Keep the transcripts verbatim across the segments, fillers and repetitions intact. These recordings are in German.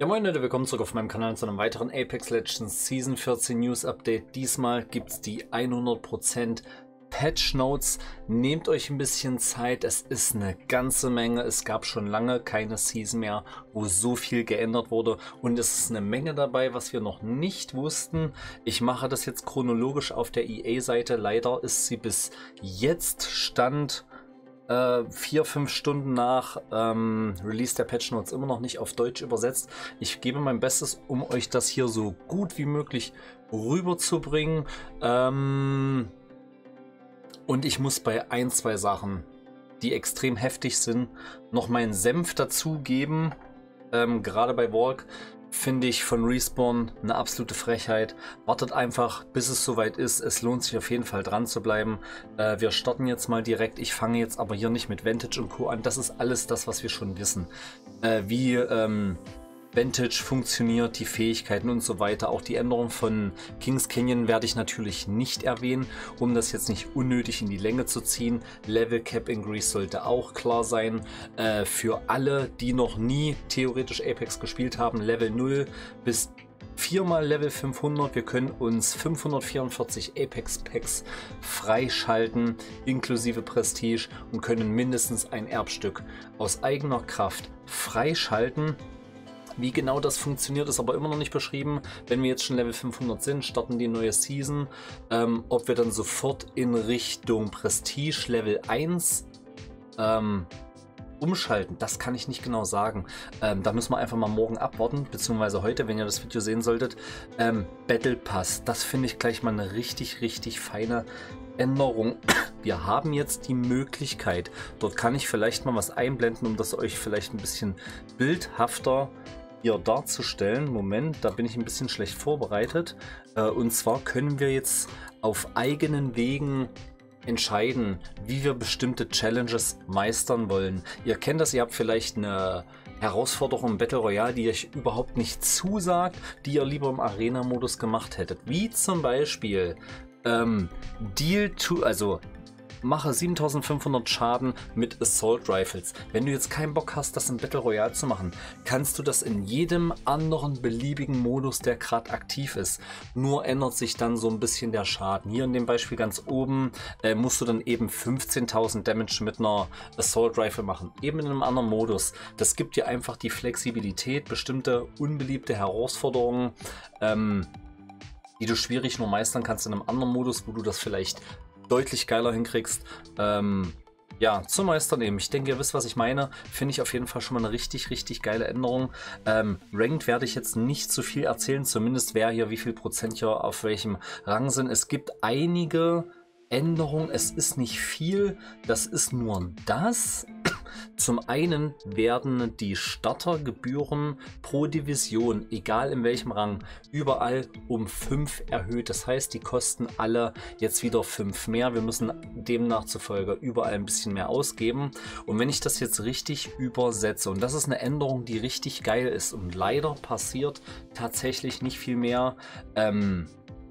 Ja moin Leute, willkommen zurück auf meinem Kanal zu einem weiteren Apex Legends Season vierzehn News Update. Diesmal gibt es die hundert Prozent Patch Notes. Nehmt euch ein bisschen Zeit, es ist eine ganze Menge. Es gab schon lange keine Season mehr, wo so viel geändert wurde. Und es ist eine Menge dabei, was wir noch nicht wussten. Ich mache das jetzt chronologisch auf der E A-Seite. Leider ist sie bis jetzt Stand Äh, vier, fünf Stunden nach ähm, Release der Patch Notes immer noch nicht auf Deutsch übersetzt. Ich gebe mein Bestes, um euch das hier so gut wie möglich rüberzubringen. Ähm, und ich muss bei ein, zwei Sachen, die extrem heftig sind, noch meinen Senf dazugeben. Ähm, gerade bei Walk finde ich von Respawn eine absolute Frechheit. Wartet einfach, bis es soweit ist. Es lohnt sich auf jeden Fall dran zu bleiben. Äh, wir starten jetzt mal direkt. Ich fange jetzt aber hier nicht mit Vantage und Co. an. Das ist alles das, was wir schon wissen. Äh, wie ähm, Vantage funktioniert, die Fähigkeiten und so weiter. Auch die Änderung von Kings Canyon werde ich natürlich nicht erwähnen, um das jetzt nicht unnötig in die Länge zu ziehen. Level Cap Increase sollte auch klar sein. Äh, für alle, die noch nie theoretisch Apex gespielt haben, Level null bis viermal Level fünfhundert. Wir können uns fünfhundertvierundvierzig Apex Packs freischalten, inklusive Prestige, und können mindestens ein Erbstück aus eigener Kraft freischalten. Wie genau das funktioniert, ist aber immer noch nicht beschrieben. Wenn wir jetzt schon Level fünfhundert sind, starten die neue Season. Ähm, ob wir dann sofort in Richtung Prestige Level eins ähm, umschalten, das kann ich nicht genau sagen. Ähm, da müssen wir einfach mal morgen abwarten, beziehungsweise heute, wenn ihr das Video sehen solltet. Ähm, Battle Pass, das finde ich gleich mal eine richtig, richtig feine Änderung. Wir haben jetzt die Möglichkeit, dort kann ich vielleicht mal was einblenden, um das euch vielleicht ein bisschen bildhafter hier darzustellen. Moment, da bin ich ein bisschen schlecht vorbereitet. Äh, und zwar können wir jetzt auf eigenen Wegen entscheiden, wie wir bestimmte Challenges meistern wollen. Ihr kennt das, ihr habt vielleicht eine Herausforderung im Battle Royale, die euch überhaupt nicht zusagt, die ihr lieber im Arena-Modus gemacht hättet. Wie zum Beispiel ähm, Deal to, also mache siebentausendfünfhundert Schaden mit Assault Rifles. Wenn du jetzt keinen Bock hast, das im Battle Royale zu machen, kannst du das in jedem anderen beliebigen Modus, der gerade aktiv ist. Nur ändert sich dann so ein bisschen der Schaden. Hier in dem Beispiel ganz oben äh, musst du dann eben fünfzehntausend Damage mit einer Assault Rifle machen. Eben in einem anderen Modus. Das gibt dir einfach die Flexibilität, bestimmte unbeliebte Herausforderungen, ähm, die du schwierig nur meistern kannst in einem anderen Modus, wo du das vielleicht deutlich geiler hinkriegst, ähm, ja, zu meistern eben. Ich denke, ihr wisst, was ich meine. Finde ich auf jeden Fall schon mal eine richtig, richtig geile Änderung. Ähm, Ranked werde ich jetzt nicht so viel erzählen, zumindest wer hier, wie viel Prozent hier auf welchem Rang sind. Es gibt einige Änderungen, es ist nicht viel, das ist nur das. Zum einen werden die Startergebühren pro Division, egal in welchem Rang, überall um fünf erhöht. Das heißt, die kosten alle jetzt wieder fünf mehr. Wir müssen demnach zufolge überall ein bisschen mehr ausgeben. Und wenn ich das jetzt richtig übersetze, und das ist eine Änderung, die richtig geil ist, und leider passiert tatsächlich nicht viel mehr, ähm,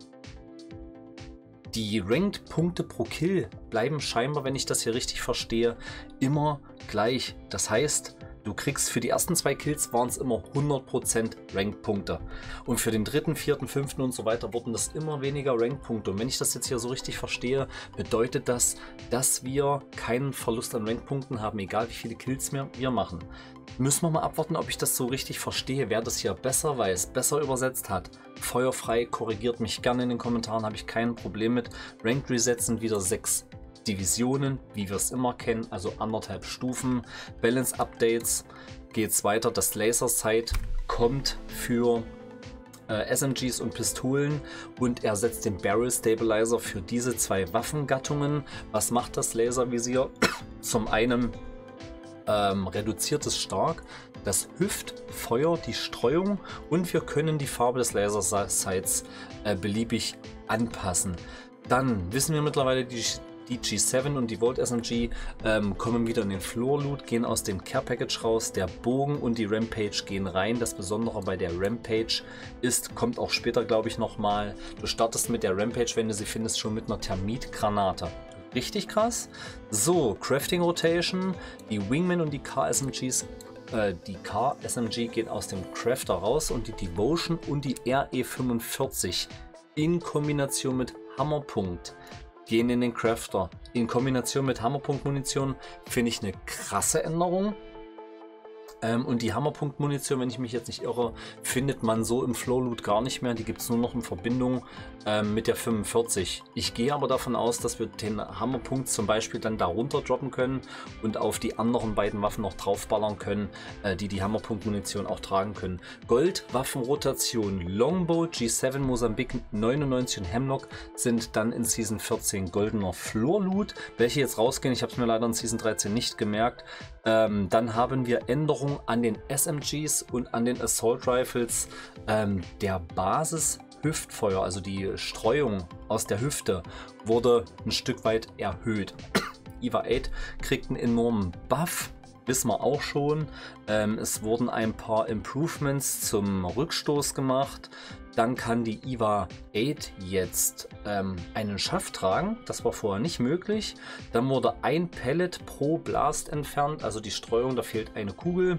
die Ranked-Punkte pro Kill bleiben scheinbar, wenn ich das hier richtig verstehe, immer gleich. Das heißt, du kriegst für die ersten zwei Kills waren es immer hundert Prozent Ranked-Punkte. Und für den dritten, vierten, fünften und so weiter wurden das immer weniger Ranked-Punkte. Und wenn ich das jetzt hier so richtig verstehe, bedeutet das, dass wir keinen Verlust an Ranked-Punkten haben, egal wie viele Kills wir, wir machen. Müssen wir mal abwarten, ob ich das so richtig verstehe. Wer das hier besser weiß, besser übersetzt hat, feuerfrei, korrigiert mich gerne in den Kommentaren, habe ich kein Problem mit. Ranked Resets sind wieder sechs Divisionen, wie wir es immer kennen, also anderthalb Stufen. Balance Updates geht es weiter. Das Laser Sight kommt für äh, S M Gs und Pistolen und ersetzt den Barrel Stabilizer für diese zwei Waffengattungen. Was macht das Laservisier? Zum einen Ähm, reduziert es stark das Hüftfeuer, die Streuung, und wir können die Farbe des Laser-Sights äh, beliebig anpassen. Dann wissen wir mittlerweile, die, die G sieben und die Volt S M G ähm, kommen wieder in den Floor Loot, gehen aus dem Care Package raus, der Bogen und die Rampage gehen rein. Das Besondere bei der Rampage ist, kommt auch später glaube ich nochmal, du startest mit der Rampage, wenn du sie findest, schon mit einer Thermitgranate. Richtig krass. So, Crafting Rotation, die Wingman und die K S M Gs äh, die Car S M G gehen aus dem Crafter raus und die Devotion und die R E fünfundvierzig in Kombination mit Hammerpunkt gehen in den Crafter. In Kombination mit Hammerpunkt-Munition finde ich eine krasse Änderung. Ähm, und die Hammerpunkt-Munition, wenn ich mich jetzt nicht irre, findet man so im Flow-Loot gar nicht mehr. Die gibt es nur noch in Verbindung ähm, mit der fünfundvierzig. Ich gehe aber davon aus, dass wir den Hammerpunkt zum Beispiel dann darunter droppen können und auf die anderen beiden Waffen noch draufballern können, äh, die die Hammerpunkt-Munition auch tragen können. Gold, Waffenrotation, Longbow, G sieben, Mosambik neunundneunzig und Hemlock sind dann in Season vierzehn goldener Floor-Loot. Welche jetzt rausgehen, ich habe es mir leider in Season dreizehn nicht gemerkt. Ähm, dann haben wir Änderungen an den S M Gs und an den Assault Rifles. Ähm, der Basis-Hüftfeuer, also die Streuung aus der Hüfte, wurde ein Stück weit erhöht. E V A acht kriegt einen enormen Buff, wissen wir auch schon. Ähm, es wurden ein paar Improvements zum Rückstoß gemacht. Dann kann die E V A acht jetzt ähm, einen Schaft tragen. Das war vorher nicht möglich. Dann wurde ein Pellet pro Blast entfernt. Also die Streuung, da fehlt eine Kugel.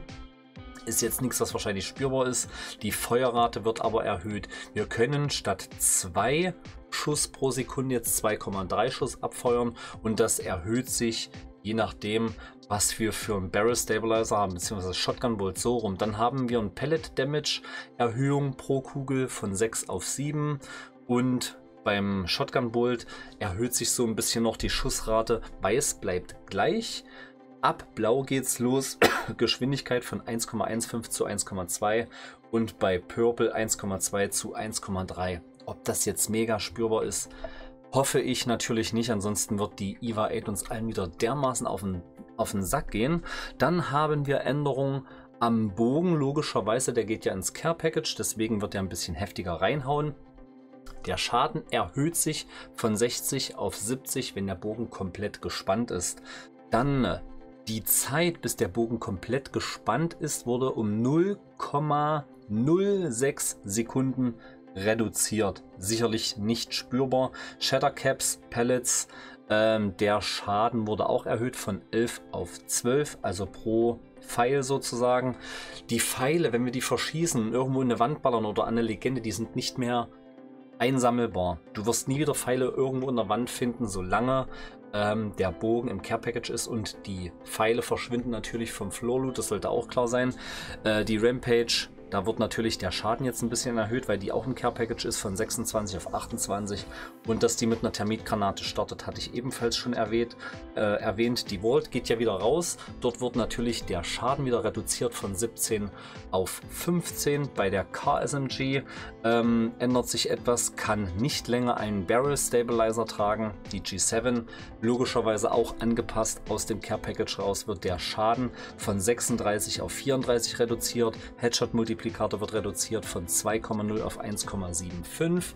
Ist jetzt nichts, was wahrscheinlich spürbar ist. Die Feuerrate wird aber erhöht. Wir können statt zwei Schuss pro Sekunde jetzt zwei Komma drei Schuss abfeuern. Und das erhöht sich je nachdem, was wir für einen Barrel Stabilizer haben, beziehungsweise Shotgun Bolt so rum. Dann haben wir ein Pellet Damage Erhöhung pro Kugel von sechs auf sieben und beim Shotgun Bolt erhöht sich so ein bisschen noch die Schussrate. Weiß bleibt gleich. Ab Blau geht's los. Geschwindigkeit von eins Komma fünfzehn zu eins Komma zwei und bei Purple eins Komma zwei zu eins Komma drei. Ob das jetzt mega spürbar ist, hoffe ich natürlich nicht. Ansonsten wird die E V A acht uns allen wieder dermaßen auf den, auf den Sack gehen. Dann haben wir Änderungen am Bogen. Logischerweise, der geht ja ins Care Package, deswegen wird er ein bisschen heftiger reinhauen. Der Schaden erhöht sich von sechzig auf siebzig, wenn der Bogen komplett gespannt ist. Dann die Zeit, bis der Bogen komplett gespannt ist, wurde um null Komma null sechs Sekunden reduziert. Sicherlich nicht spürbar. Shattercaps, Pellets, ähm, der Schaden wurde auch erhöht von elf auf zwölf, also pro Pfeil sozusagen. Die Pfeile, wenn wir die verschießen, irgendwo in eine Wand ballern oder an eine Legende, die sind nicht mehr einsammelbar. Du wirst nie wieder Pfeile irgendwo in der Wand finden, solange ähm, der Bogen im Care Package ist, und die Pfeile verschwinden natürlich vom Floor Loot, das sollte auch klar sein. Äh, die Rampage, da wird natürlich der Schaden jetzt ein bisschen erhöht, weil die auch im Care Package ist, von sechsundzwanzig auf achtundzwanzig. Und dass die mit einer Thermitgranate startet, hatte ich ebenfalls schon erwähnt. Äh, erwähnt. Die Vault geht ja wieder raus. Dort wird natürlich der Schaden wieder reduziert von siebzehn auf fünfzehn. Bei der Car S M G ähm, ändert sich etwas, kann nicht länger einen Barrel Stabilizer tragen. Die G sieben logischerweise auch angepasst. Aus dem Care Package raus wird der Schaden von sechsunddreißig auf vierunddreißig reduziert. Headshot Multiplikator wird reduziert von zwei Komma null auf eins Komma fünfundsiebzig.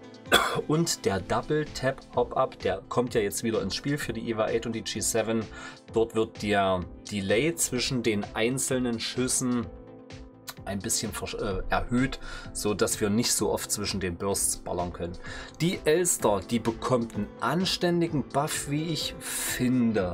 Und der Double Tap Hop-Up, der kommt ja jetzt wieder ins Spiel für die E V A acht und die G sieben. Dort wird der Delay zwischen den einzelnen Schüssen ein bisschen äh, erhöht, so dass wir nicht so oft zwischen den Bursts ballern können. Die Elster, die bekommt einen anständigen Buff, wie ich finde.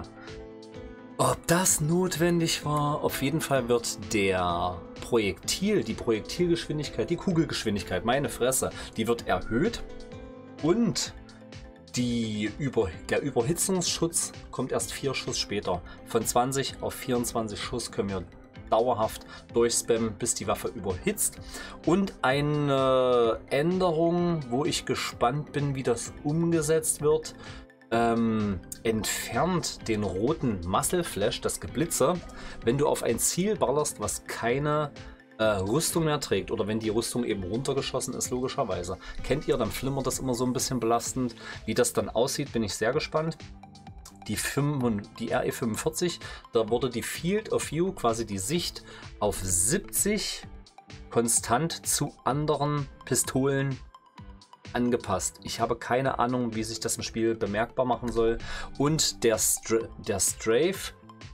Ob das notwendig war? Auf jeden Fall wird der Projektil, die Projektilgeschwindigkeit, die Kugelgeschwindigkeit, meine Fresse, die wird erhöht. Und die Über, der Überhitzungsschutz kommt erst vier Schuss später. Von zwanzig auf vierundzwanzig Schuss können wir dauerhaft durchspammen, bis die Waffe überhitzt. Und eine Änderung, wo ich gespannt bin, wie das umgesetzt wird. Ähm, entfernt den roten Muscle Flash, das Geblitze, wenn du auf ein Ziel ballerst, was keine äh, Rüstung mehr trägt, oder wenn die Rüstung eben runtergeschossen ist, logischerweise. Kennt ihr, dann flimmert das immer so ein bisschen belastend. Wie das dann aussieht, bin ich sehr gespannt. Die, die R E fünfundvierzig, da wurde die Field of View, quasi die Sicht, auf siebzig konstant zu anderen Pistolen angepasst. Ich habe keine Ahnung, wie sich das im Spiel bemerkbar machen soll. Und der, Stra der Strafe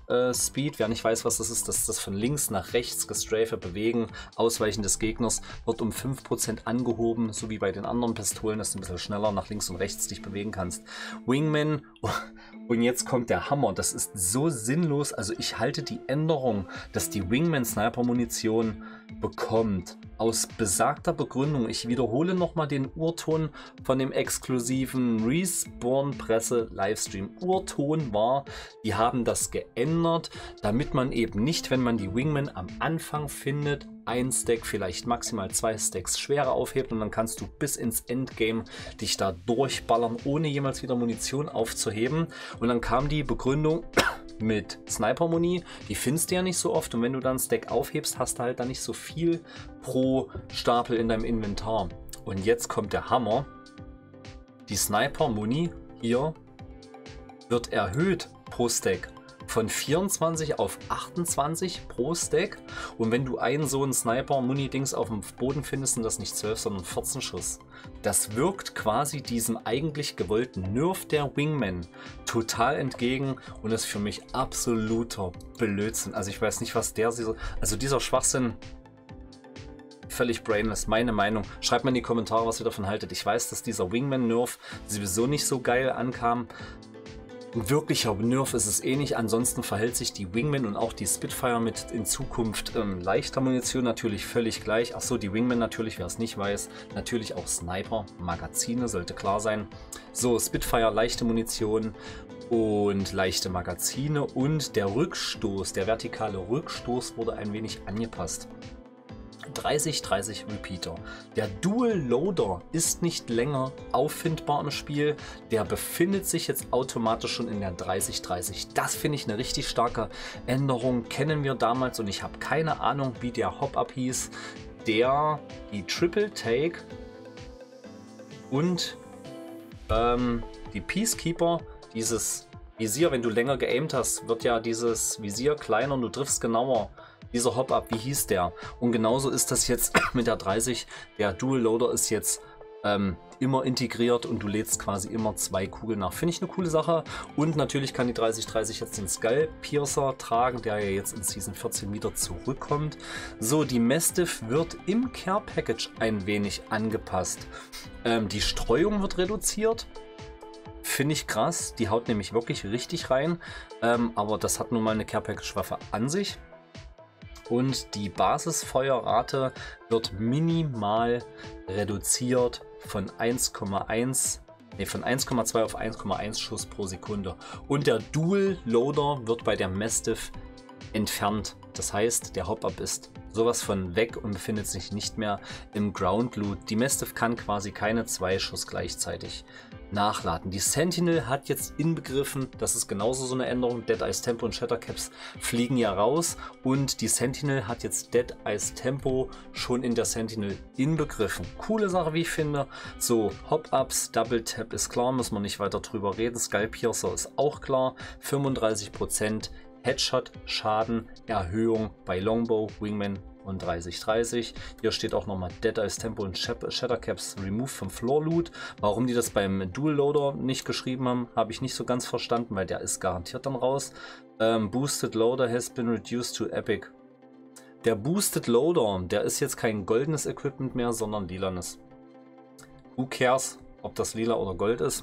äh, Speed. Wer nicht weiß, was das ist, das ist das von links nach rechts gestrafe Bewegen, Ausweichen des Gegners, wird um fünf Prozent angehoben, so wie bei den anderen Pistolen, dass du ein bisschen schneller nach links und rechts dich bewegen kannst. Wingman, und jetzt kommt der Hammer, das ist so sinnlos, also ich halte die Änderung, dass die Wingman Sniper Munition bekommt, aus besagter Begründung, ich wiederhole nochmal den Urton von dem exklusiven Respawn Presse Livestream. Urton war, die haben das geändert, damit man eben nicht, wenn man die Wingman am Anfang findet, ein Stack, vielleicht maximal zwei Stacks Schwere aufhebt und dann kannst du bis ins Endgame dich da durchballern, ohne jemals wieder Munition aufzuheben. Und dann kam die Begründung mit Sniper-Muni, die findest du ja nicht so oft und wenn du dann Stack aufhebst, hast du halt dann nicht so viel pro Stapel in deinem Inventar. Und jetzt kommt der Hammer. Die Sniper-Muni hier wird erhöht pro Stack von vierundzwanzig auf achtundzwanzig pro Stack. Und wenn du einen so einen Sniper-Muni-Dings auf dem Boden findest, sind das nicht zwölf, sondern vierzehn Schuss. Das wirkt quasi diesem eigentlich gewollten Nerf der Wingman total entgegen und ist für mich absoluter Blödsinn. Also ich weiß nicht, was der... Also dieser Schwachsinn... Völlig brainless, meine Meinung. Schreibt mal in die Kommentare, was ihr davon haltet. Ich weiß, dass dieser Wingman-Nerf sowieso nicht so geil ankam. Ein wirklicher Nerf ist es eh nicht. Ansonsten verhält sich die Wingman und auch die Spitfire mit in Zukunft ähm, leichter Munition natürlich völlig gleich. Achso, die Wingman natürlich, wer es nicht weiß. Natürlich auch Sniper, Magazine, sollte klar sein. So, Spitfire, leichte Munition und leichte Magazine. Und der Rückstoß, der vertikale Rückstoß wurde ein wenig angepasst. dreißig dreißig Repeater. Der Dual Loader ist nicht länger auffindbar im Spiel. Der befindet sich jetzt automatisch schon in der dreißig dreißig. Das finde ich eine richtig starke Änderung. Kennen wir damals und ich habe keine Ahnung, wie der Hop-Up hieß, der die Triple Take und ähm, die Peacekeeper, dieses Visier, wenn du länger geaimt hast, wird ja dieses Visier kleiner und du triffst genauer. Dieser Hop-Up, wie hieß der? Und genauso ist das jetzt mit der dreißig. Der Dual Loader ist jetzt ähm, immer integriert und du lädst quasi immer zwei Kugeln nach. Finde ich eine coole Sache. Und natürlich kann die dreißig dreißig jetzt den Skull Piercer tragen, der ja jetzt in Season vierzehn wieder zurückkommt. So, die Mastiff wird im Care Package ein wenig angepasst. Ähm, die Streuung wird reduziert. Finde ich krass. Die haut nämlich wirklich richtig rein. Ähm, aber das hat nun mal eine Care Package Waffe an sich. Und die Basisfeuerrate wird minimal reduziert von eins Komma eins, nee, von eins Komma zwei auf eins Komma eins Schuss pro Sekunde. Und der Dual Loader wird bei der Mastiff entfernt. Das heißt, der Hop-Up ist sowas von weg und befindet sich nicht mehr im Ground Loot. Die Mastiff kann quasi keine zwei Schuss gleichzeitig nachladen. Die Sentinel hat jetzt inbegriffen, das ist genauso so eine Änderung, Dead Eyes Tempo und Shattercaps fliegen ja raus und die Sentinel hat jetzt Dead Eyes Tempo schon in der Sentinel inbegriffen. Coole Sache, wie ich finde. So, Hop-Ups, Double Tap ist klar, muss man nicht weiter drüber reden. Skull Piercer ist auch klar, fünfunddreißig Prozent Headshot Schaden Erhöhung bei Longbow, Wingman und dreißig dreißig. Hier steht auch nochmal Dead Eyes Tempo und Shattercaps Remove vom Floor Loot. Warum die das beim Dual Loader nicht geschrieben haben, habe ich nicht so ganz verstanden, weil der ist garantiert dann raus. Ähm, Boosted Loader has been reduced to Epic. Der Boosted Loader, der ist jetzt kein goldenes Equipment mehr, sondern lilanes. Who cares, ob das lila oder gold ist?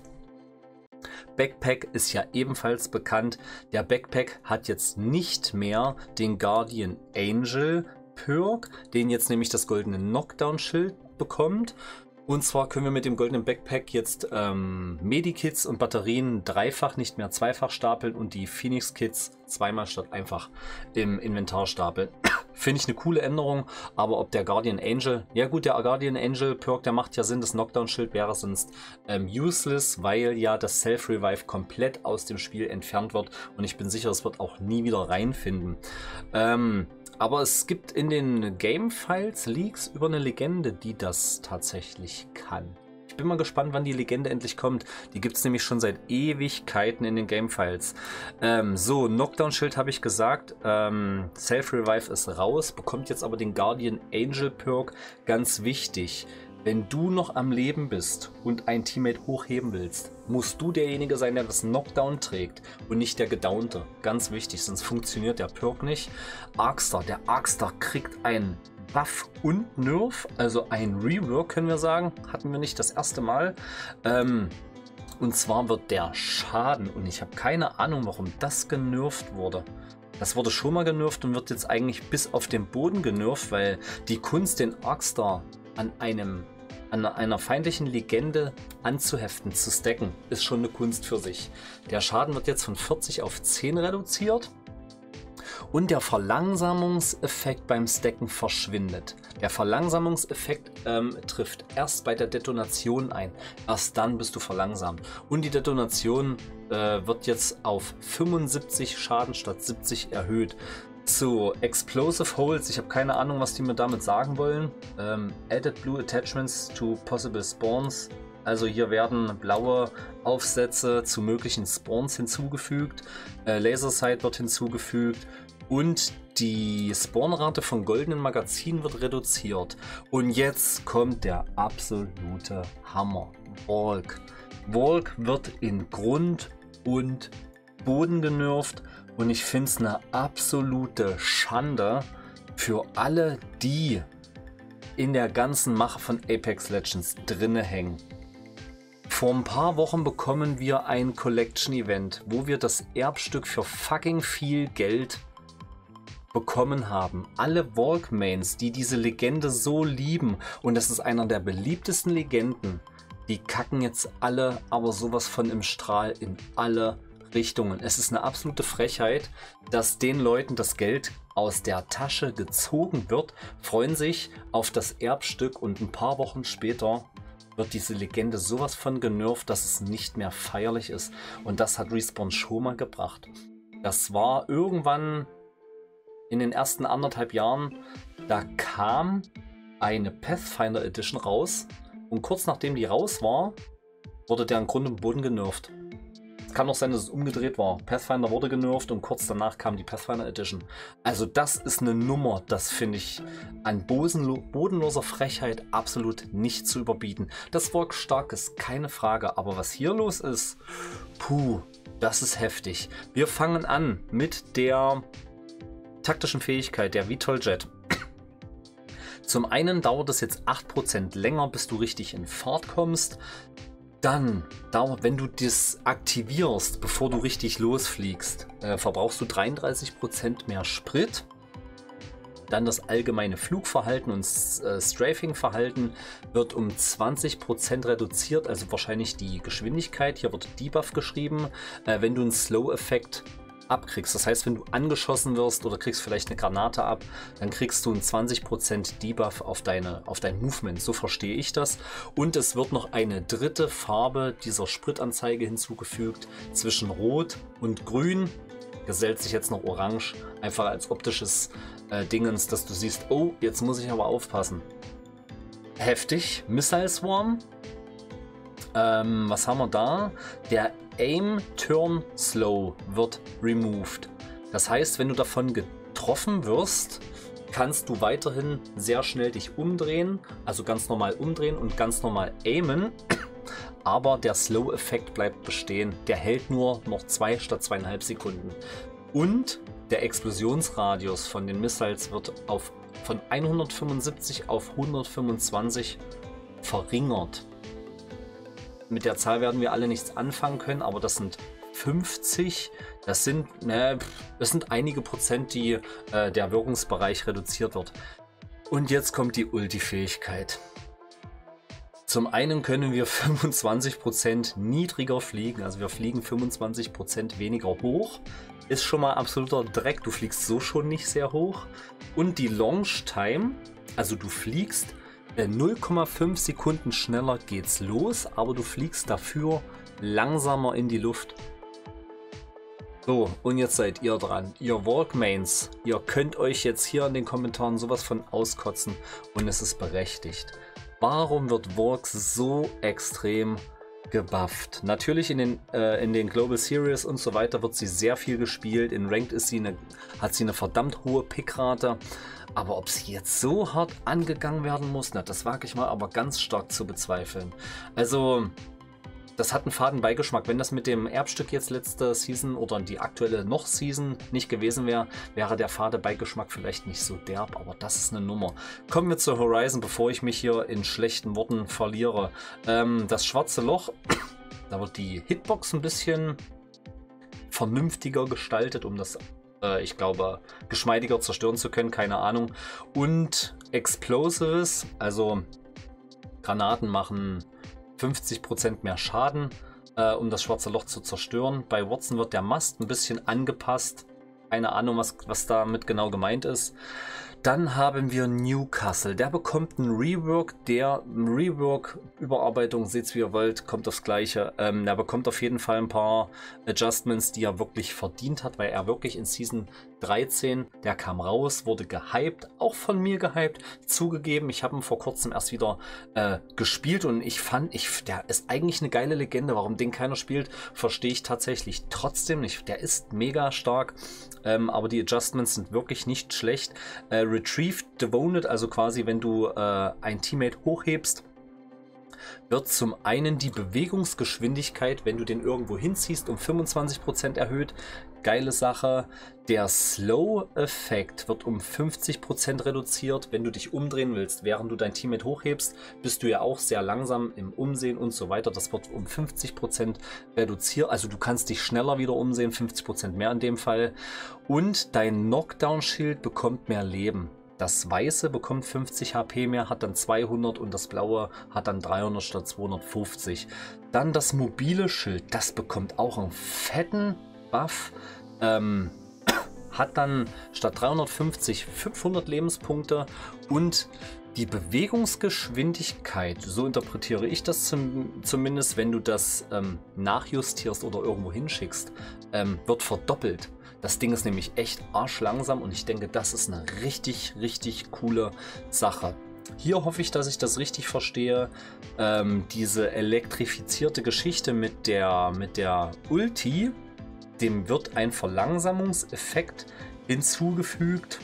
Backpack ist ja ebenfalls bekannt. Der Backpack hat jetzt nicht mehr den Guardian Angel Perk, den jetzt nämlich das goldene Knockdown-Schild bekommt. Und zwar können wir mit dem goldenen Backpack jetzt ähm, Medikits und Batterien dreifach, nicht mehr zweifach stapeln und die Phoenix Kits zweimal statt einfach im Inventar stapeln. Finde ich eine coole Änderung, aber ob der Guardian Angel, ja gut, der Guardian Angel Perk, der macht ja Sinn, das Knockdown-Schild wäre sonst ähm, useless, weil ja das Self-Revive komplett aus dem Spiel entfernt wird und ich bin sicher, es wird auch nie wieder reinfinden. Ähm, aber es gibt in den Game-Files Leaks über eine Legende, die das tatsächlich kann. Ich bin mal gespannt, wann die Legende endlich kommt. Die gibt es nämlich schon seit Ewigkeiten in den Game-Files. Ähm, so, Knockdown-Schild habe ich gesagt. Ähm, Self-Revive ist raus, bekommt jetzt aber den Guardian Angel Perk. Ganz wichtig. Wenn du noch am Leben bist und ein Teammate hochheben willst, musst du derjenige sein, der das Knockdown trägt und nicht der Gedownte. Ganz wichtig, sonst funktioniert der Perk nicht. Arcstar, der Arcstar kriegt einen Buff und Nerf, also ein Rework können wir sagen, hatten wir nicht das erste Mal. Ähm, und zwar wird der Schaden, und ich habe keine Ahnung, warum das genervt wurde. Das wurde schon mal genervt und wird jetzt eigentlich bis auf den Boden genervt, weil die Kunst, den Arcstar an einem an einer feindlichen Legende anzuheften, zu stacken, ist schon eine Kunst für sich. Der Schaden wird jetzt von vierzig auf zehn reduziert und der Verlangsamungseffekt beim Stacken verschwindet. Der Verlangsamungseffekt ähm, trifft erst bei der Detonation ein. Erst dann bist du verlangsamt. Und die Detonation äh, wird jetzt auf fünfundsiebzig Schaden statt siebzig erhöht. So, Explosive Holes, ich habe keine Ahnung, was die mir damit sagen wollen. Ähm, added Blue Attachments to Possible Spawns. Also hier werden blaue Aufsätze zu möglichen Spawns hinzugefügt. Äh, Laser Sight wird hinzugefügt. Und die Spawnrate von goldenen Magazinen wird reduziert. Und jetzt kommt der absolute Hammer. Valk. Valk wird in Grund und Boden genervt. Und ich finde es eine absolute Schande für alle, die in der ganzen Mache von Apex Legends drinne hängen. Vor ein paar Wochen bekommen wir ein Collection-Event, wo wir das Erbstück für fucking viel Geld bekommen haben. Alle Valk-Mains, die diese Legende so lieben, und das ist einer der beliebtesten Legenden, die kacken jetzt alle aber sowas von im Strahl in alle Richtungen. Es ist eine absolute Frechheit, dass den Leuten das Geld aus der Tasche gezogen wird, freuen sich auf das Erbstück und ein paar Wochen später wird diese Legende sowas von genervt, dass es nicht mehr feierlich ist. Und das hat Respawn schon mal gebracht. Das war irgendwann in den ersten anderthalb Jahren, da kam eine Pathfinder Edition raus und kurz nachdem die raus war, wurde der im Grund und Boden genervt. Es kann auch sein, dass es umgedreht war. Pathfinder wurde genervt und kurz danach kam die Pathfinder Edition. Also das ist eine Nummer, das finde ich an bodenloser Frechheit absolut nicht zu überbieten. Das Volk stark ist, keine Frage, aber was hier los ist, puh, das ist heftig. Wir fangen an mit der taktischen Fähigkeit, der V TOL Jet. Zum einen dauert es jetzt acht Prozent länger, bis du richtig in Fahrt kommst. Dann, wenn du das aktivierst, bevor du richtig losfliegst, äh, verbrauchst du dreiunddreißig Prozent mehr Sprit. Dann das allgemeine Flugverhalten und äh, Strafing-Verhalten wird um zwanzig Prozent reduziert, also wahrscheinlich die Geschwindigkeit. Hier wird Debuff geschrieben, äh, wenn du einen Slow-Effekt abkriegst. Das heißt, wenn du angeschossen wirst oder kriegst vielleicht eine Granate ab, dann kriegst du einen zwanzig Prozent Debuff auf, deine, auf dein Movement. So verstehe ich das. Und es wird noch eine dritte Farbe dieser Spritanzeige hinzugefügt. Zwischen Rot und Grün gesellt sich jetzt noch Orange. Einfach als optisches äh, Dingens, dass du siehst, oh, jetzt muss ich aber aufpassen. Heftig. Missile Swarm. Ähm, was haben wir da? Der Aim Turn Slow wird removed. Das heißt, wenn du davon getroffen wirst, kannst du weiterhin sehr schnell dich umdrehen, also ganz normal umdrehen und ganz normal aimen, aber der Slow-Effekt bleibt bestehen. Der hält nur noch zwei statt zweieinhalb Sekunden. Und der Explosionsradius von den Missiles wird auf, von hundertfünfundsiebzig auf hundertfünfundzwanzig verringert. Mit der Zahl werden wir alle nichts anfangen können, aber das sind fünfzig, das sind, ne, das sind einige Prozent, die äh, der Wirkungsbereich reduziert wird. Und jetzt kommt die Ulti-Fähigkeit. Zum einen können wir fünfundzwanzig Prozent niedriger fliegen, also wir fliegen fünfundzwanzig Prozent weniger hoch. Ist schon mal absoluter Dreck, du fliegst so schon nicht sehr hoch. Und die Launch Time, also du fliegst null Komma fünf Sekunden schneller geht's los, aber du fliegst dafür langsamer in die Luft. So, und jetzt seid ihr dran. Ihr Valk-Mains, ihr könnt euch jetzt hier in den Kommentaren sowas von auskotzen und es ist berechtigt. Warum wird Valk so extrem gebufft. Natürlich in den, äh, in den Global Series und so weiter wird sie sehr viel gespielt. In Ranked ist sie eine, hat sie eine verdammt hohe Pickrate. Aber ob sie jetzt so hart angegangen werden muss, na, das wage ich mal aber ganz stark zu bezweifeln. Also, das hat einen faden Beigeschmack. Wenn das mit dem Erbstück jetzt letzte Season oder die aktuelle noch Season nicht gewesen wäre, wäre der fade Beigeschmack vielleicht nicht so derb, aber das ist eine Nummer. Kommen wir zu Horizon, bevor ich mich hier in schlechten Worten verliere. Ähm, das schwarze Loch, da wird die Hitbox ein bisschen vernünftiger gestaltet, um das, äh, ich glaube, geschmeidiger zerstören zu können, keine Ahnung. Und Explosives, also Granaten machen fünfzig Prozent mehr Schaden, äh, um das schwarze Loch zu zerstören. Bei Watson wird der Mast ein bisschen angepasst. Keine Ahnung, was, was damit genau gemeint ist. Dann haben wir Newcastle. Der bekommt einen Rework. Der Rework, Überarbeitung, seht es wie ihr wollt, kommt aufs Gleiche. Ähm, der bekommt auf jeden Fall ein paar Adjustments, die er wirklich verdient hat, weil er wirklich in Season dreizehn, der kam raus, wurde gehypt, auch von mir gehypt, zugegeben. Ich habe ihn vor kurzem erst wieder äh, gespielt und ich fand, ich, der ist eigentlich eine geile Legende. Warum den keiner spielt, verstehe ich tatsächlich trotzdem nicht. Der ist mega stark, ähm, aber die Adjustments sind wirklich nicht schlecht. Äh, Retrieve Devoted, also quasi wenn du äh, ein Teammate hochhebst, wird zum einen die Bewegungsgeschwindigkeit, wenn du den irgendwo hinziehst, um fünfundzwanzig Prozent erhöht. Geile Sache. Der Slow-Effekt wird um fünfzig Prozent reduziert. Wenn du dich umdrehen willst, während du dein Teammate hochhebst, bist du ja auch sehr langsam im Umsehen und so weiter. Das wird um fünfzig Prozent reduziert. Also du kannst dich schneller wieder umsehen, fünfzig Prozent mehr in dem Fall. Und dein Knockdown-Schild bekommt mehr Leben. Das Weiße bekommt fünfzig H P mehr, hat dann zweihundert und das Blaue hat dann dreihundert statt zweihundertfünfzig. Dann das mobile Schild, das bekommt auch einen fetten Buff. Ähm, hat dann statt dreihundertfünfzig fünfhundert Lebenspunkte und die Bewegungsgeschwindigkeit, so interpretiere ich das zum, zumindest, wenn du das ähm, nachjustierst oder irgendwo hinschickst, ähm, wird verdoppelt. Das Ding ist nämlich echt arschlangsam und ich denke, das ist eine richtig, richtig coole Sache. Hier hoffe ich, dass ich das richtig verstehe. Ähm, diese elektrifizierte Geschichte mit der, mit der Ulti, dem wird ein Verlangsamungseffekt hinzugefügt.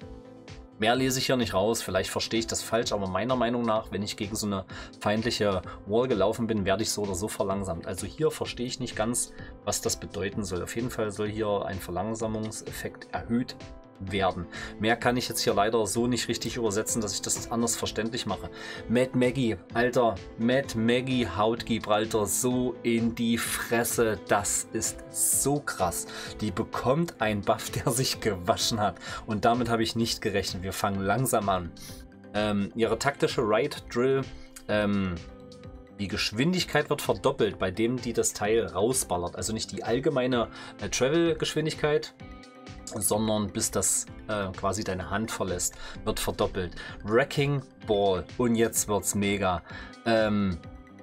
Mehr lese ich hier nicht raus, vielleicht verstehe ich das falsch, aber meiner Meinung nach, wenn ich gegen so eine feindliche Wall gelaufen bin, werde ich so oder so verlangsamt. Also hier verstehe ich nicht ganz, was das bedeuten soll. Auf jeden Fall soll hier ein Verlangsamungseffekt erhöht werden. Mehr kann ich jetzt hier leider so nicht richtig übersetzen, dass ich das anders verständlich mache. Mad Maggie, Alter, Mad Maggie haut Gibraltar so in die Fresse. Das ist so krass. Die bekommt einen Buff, der sich gewaschen hat. Und damit habe ich nicht gerechnet. Wir fangen langsam an. Ähm, ihre taktische Ride Drill, ähm, die Geschwindigkeit wird verdoppelt, bei dem die das Teil rausballert. Also nicht die allgemeine äh, Travel-Geschwindigkeit, sondern bis das äh, quasi deine Hand verlässt, wird verdoppelt. Wrecking Ball. Und jetzt wird's mega. Ähm,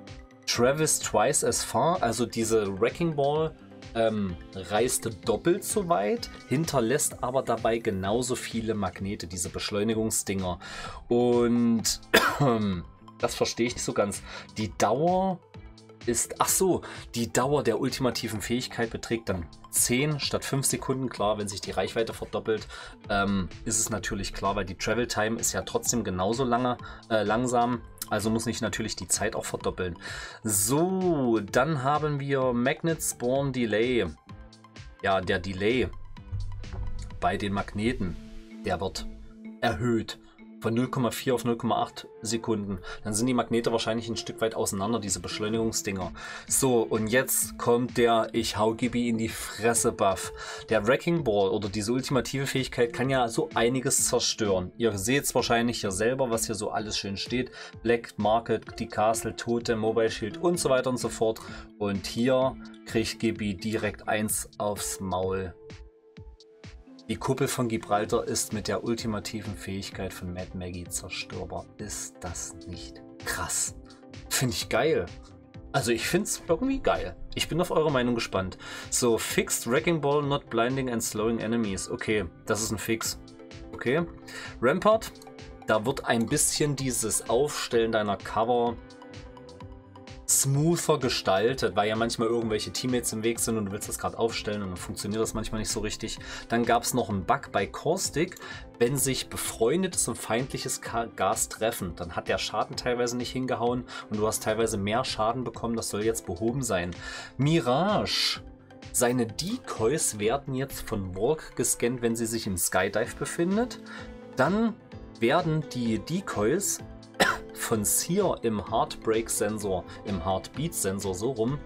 Travis twice as far, also diese Wrecking Ball ähm, reist doppelt so weit, hinterlässt aber dabei genauso viele Magnete, diese Beschleunigungsdinger. Und das verstehe ich nicht so ganz. Die Dauer ist, ach so, die Dauer der ultimativen Fähigkeit beträgt dann zehn statt fünf Sekunden. Klar, wenn sich die Reichweite verdoppelt, ähm, ist es natürlich klar, weil die Travel Time ist ja trotzdem genauso lange, äh, langsam. Also muss ich natürlich die Zeit auch verdoppeln. So, dann haben wir Magnet Spawn Delay. Ja, der Delay bei den Magneten, der wird erhöht. Von null Komma vier auf null Komma acht Sekunden. Dann sind die Magnete wahrscheinlich ein Stück weit auseinander, diese Beschleunigungsdinger. So, und jetzt kommt der Ich hau Gibi in die Fresse Buff. Der Wrecking Ball oder diese ultimative Fähigkeit kann ja so einiges zerstören. Ihr seht es wahrscheinlich hier selber, was hier so alles schön steht. Black Market, die Castle, Totem, Mobile Shield und so weiter und so fort. Und hier kriegt Gibi direkt eins aufs Maul. Die Kuppel von Gibraltar ist mit der ultimativen Fähigkeit von Mad Maggie zerstörbar. Ist das nicht krass? Finde ich geil. Also ich finde es irgendwie geil. Ich bin auf eure Meinung gespannt. So, Fixed Wrecking Ball not blinding and slowing enemies. Okay, das ist ein Fix. Okay. Rampart, da wird ein bisschen dieses Aufstellen deiner Cover smoother gestaltet, weil ja manchmal irgendwelche Teammates im Weg sind und du willst das gerade aufstellen und dann funktioniert das manchmal nicht so richtig. Dann gab es noch einen Bug bei Caustic, wenn sich befreundetes und feindliches Gas treffen, dann hat der Schaden teilweise nicht hingehauen und du hast teilweise mehr Schaden bekommen, das soll jetzt behoben sein. Mirage. Seine Decoys werden jetzt von Walk gescannt, wenn sie sich im Skydive befindet. Dann werden die Decoys von Seer im Heartbreak-Sensor, im Heartbeat-Sensor so rum,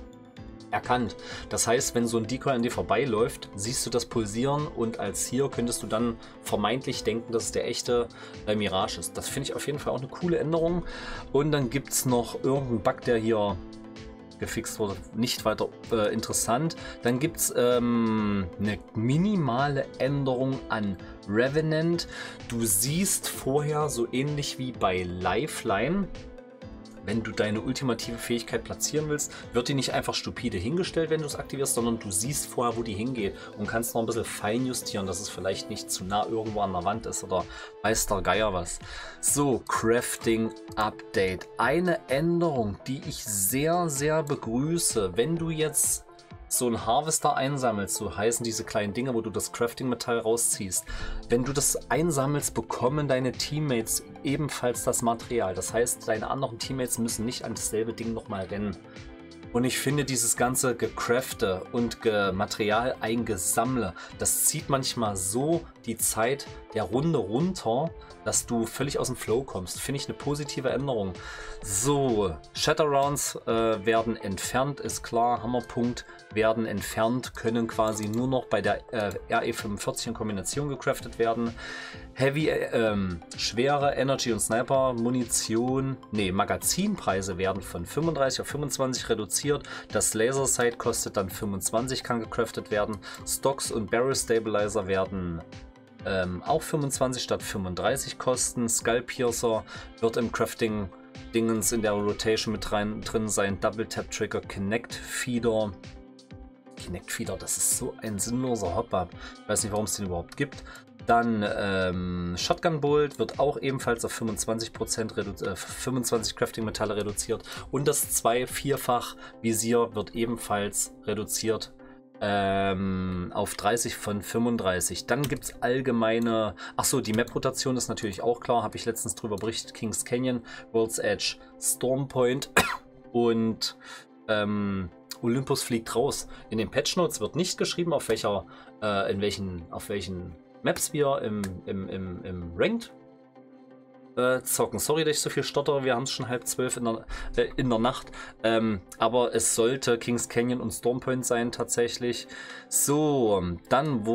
erkannt. Das heißt, wenn so ein Decoy an dir vorbeiläuft, siehst du das Pulsieren und als Seer könntest du dann vermeintlich denken, dass es der echte äh, Mirage ist. Das finde ich auf jeden Fall auch eine coole Änderung. Und dann gibt es noch irgendeinen Bug, der hier gefixt wurde, nicht weiter äh, interessant. Dann gibt es ähm, eine minimale Änderung an Revenant. Du siehst vorher so ähnlich wie bei Lifeline, wenn du deine ultimative Fähigkeit platzieren willst, wird die nicht einfach stupide hingestellt, wenn du es aktivierst, sondern du siehst vorher, wo die hingeht und kannst noch ein bisschen fein justieren, dass es vielleicht nicht zu nah irgendwo an der Wand ist oder weiß der Geier was. So, Crafting Update. Eine Änderung, die ich sehr, sehr begrüße. Wenn du jetzt so einen Harvester einsammelst, so heißen diese kleinen Dinge, wo du das Crafting-Metall rausziehst. Wenn du das einsammelst, bekommen deine Teammates ebenfalls das Material. Das heißt, deine anderen Teammates müssen nicht an dasselbe Ding nochmal rennen. Und ich finde dieses ganze Gecrafte und Ge Material eingesammle, das zieht manchmal so die Zeit der Runde runter, dass du völlig aus dem Flow kommst. Finde ich eine positive Änderung. So, Shatterrounds äh, werden entfernt, ist klar. Hammerpunkt werden entfernt, können quasi nur noch bei der äh, R E fünfundvierzig in Kombination gecraftet werden. Heavy, äh, ähm, schwere Energy und Sniper Munition, nee, Magazinpreise werden von fünfunddreißig auf fünfundzwanzig reduziert. Das Laser Sight kostet dann fünfundzwanzig, kann gecraftet werden. Stocks und Barrel Stabilizer werden ähm, auch fünfundzwanzig statt fünfunddreißig kosten. Skull Piercer wird im Crafting Dingens in der Rotation mit rein, drin sein. Double Tap Trigger, Kinect Feeder. Kinect Feeder, das ist so ein sinnloser Hop-Up. Ich weiß nicht, warum es den überhaupt gibt. Dann ähm, Shotgun Bolt wird auch ebenfalls auf fünfundzwanzig Prozent äh, fünfundzwanzig Crafting Metalle reduziert. Und das zwei Vierfach Visier wird ebenfalls reduziert ähm, auf dreißig von fünfunddreißig. Dann gibt es allgemeine, achso, die Map-Rotation ist natürlich auch klar, habe ich letztens drüber berichtet. Kings Canyon, World's Edge, Stormpoint und ähm, Olympus fliegt raus. In den Patch Notes wird nicht geschrieben, auf welcher, äh, in welchen, auf welchen Maps wir im, im, im, im Ranked äh, zocken. Sorry, dass ich so viel stottere, wir haben es schon halb zwölf in der, äh, in der Nacht. Ähm, aber es sollte Kings Canyon und Stormpoint sein tatsächlich. So, dann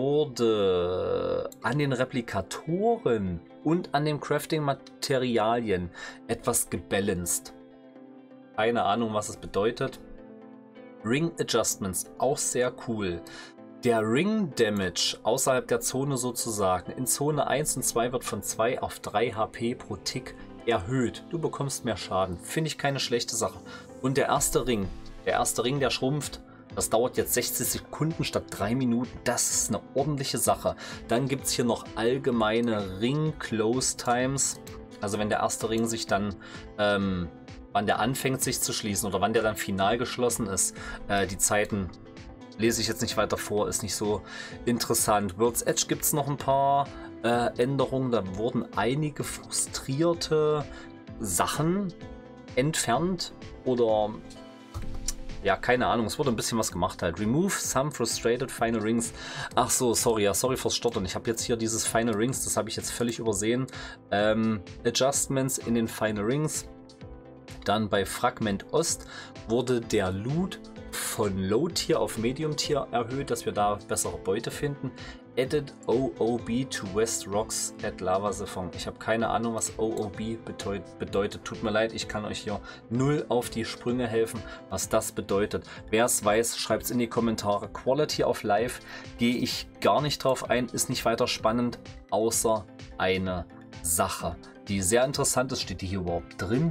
wurde an den Replikatoren und an den Crafting-Materialien etwas gebalanced. Keine Ahnung, was es bedeutet. Ring Adjustments, auch sehr cool. Der Ring Damage außerhalb der Zone sozusagen in Zone eins und zwei wird von zwei auf drei H P pro Tick erhöht. Du bekommst mehr Schaden. Finde ich keine schlechte Sache. Und der erste Ring, der erste Ring, der schrumpft, das dauert jetzt sechzig Sekunden statt drei Minuten. Das ist eine ordentliche Sache. Dann gibt es hier noch allgemeine Ring Close Times. Also wenn der erste Ring sich dann... Ähm, wann der anfängt sich zu schließen oder wann der dann final geschlossen ist. Äh, die Zeiten lese ich jetzt nicht weiter vor, ist nicht so interessant. World's Edge gibt es noch ein paar äh, Änderungen. Da wurden einige frustrierte Sachen entfernt oder ja, keine Ahnung, es wurde ein bisschen was gemacht halt. Remove some frustrated final rings. Ach so, sorry, ja, sorry fürs Stottern. Ich habe jetzt hier dieses Final Rings, das habe ich jetzt völlig übersehen. Ähm, Adjustments in den Final Rings. Dann bei Fragment Ost wurde der Loot von Low Tier auf Medium Tier erhöht, dass wir da bessere Beute finden. Added O O B to West Rocks at Lava Siphon. Ich habe keine Ahnung, was O O B bedeutet, bedeutet. Tut mir leid, ich kann euch hier null auf die Sprünge helfen, was das bedeutet. Wer es weiß, schreibt es in die Kommentare. Quality of Life gehe ich gar nicht drauf ein, ist nicht weiter spannend, außer eine Sache, die sehr interessant ist. Steht die hier überhaupt drin?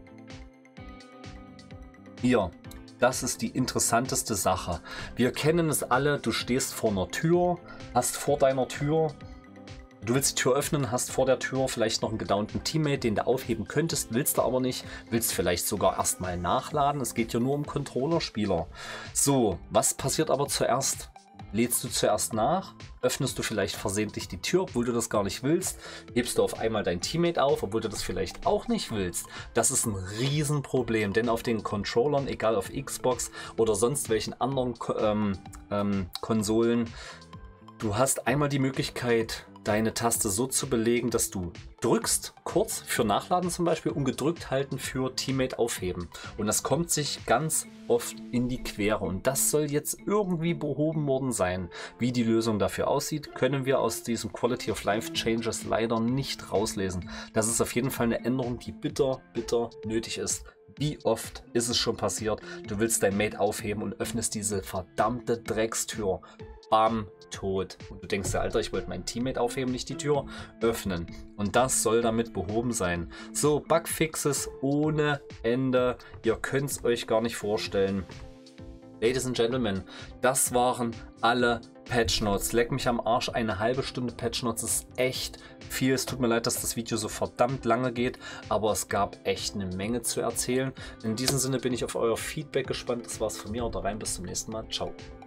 Hier, das ist die interessanteste Sache. Wir kennen es alle, du stehst vor einer Tür, hast vor deiner Tür Du willst die Tür öffnen, hast vor der Tür vielleicht noch einen gedownten Teammate, den du aufheben könntest, willst du aber nicht, willst vielleicht sogar erstmal nachladen. Es geht ja nur um Controller-Spieler. So, was passiert aber zuerst? Lädst du zuerst nach, öffnest du vielleicht versehentlich die Tür, obwohl du das gar nicht willst, hebst du auf einmal dein Teammate auf, obwohl du das vielleicht auch nicht willst. Das ist ein Riesenproblem, denn auf den Controllern, egal auf Xbox oder sonst welchen anderen ähm, ähm, Konsolen, du hast einmal die Möglichkeit, deine Taste so zu belegen, dass du drückst, kurz für Nachladen zum Beispiel, und gedrückt halten für Teammate aufheben. Und das kommt sich ganz oft in die Quere. Und das soll jetzt irgendwie behoben worden sein. Wie die Lösung dafür aussieht, können wir aus diesem Quality of Life Changes leider nicht rauslesen. Das ist auf jeden Fall eine Änderung, die bitter, bitter nötig ist. Wie oft ist es schon passiert, du willst dein Mate aufheben und öffnest diese verdammte Dreckstür. Bam, tot. Und du denkst dir, Alter, ich wollte mein Teammate aufheben, nicht die Tür öffnen. Und das soll damit behoben sein. So, Bugfixes ohne Ende. Ihr könnt es euch gar nicht vorstellen. Ladies and Gentlemen, das waren alle Patch Notes. Leck mich am Arsch, eine halbe Stunde Patch Notes ist echt viel. Es tut mir leid, dass das Video so verdammt lange geht, aber es gab echt eine Menge zu erzählen. In diesem Sinne bin ich auf euer Feedback gespannt. Das war's von mir. Haut rein, bis zum nächsten Mal. Ciao.